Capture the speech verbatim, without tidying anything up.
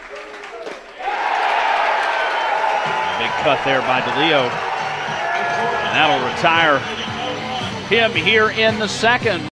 Big cut there by DeLeo. And that'll retire him here in the second.